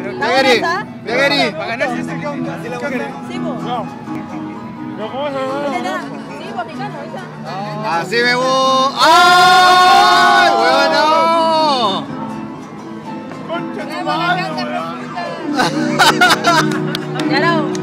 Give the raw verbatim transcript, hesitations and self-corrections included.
Gary, Gary. Para ganarse ese que onda. ¿Así la mujer? Sí, vos. No. ¿Pero cómo se llama? Sí, vos, Ricardo, ¿viste? Así me voy. ¡Ay! ¡Bueno! ¡Concha tu Tenemos madre, la weón! casa profunda. Claro.